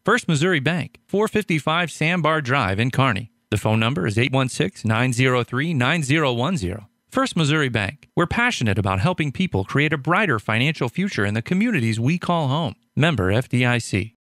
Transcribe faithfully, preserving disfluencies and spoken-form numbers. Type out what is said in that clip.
First Missouri Bank, four fifty-five Sandbar Drive in Kearney. The phone number is eight one six, nine zero three, nine zero one zero. First Missouri Bank. We're passionate about helping people create a brighter financial future in the communities we call home. Member F D I C.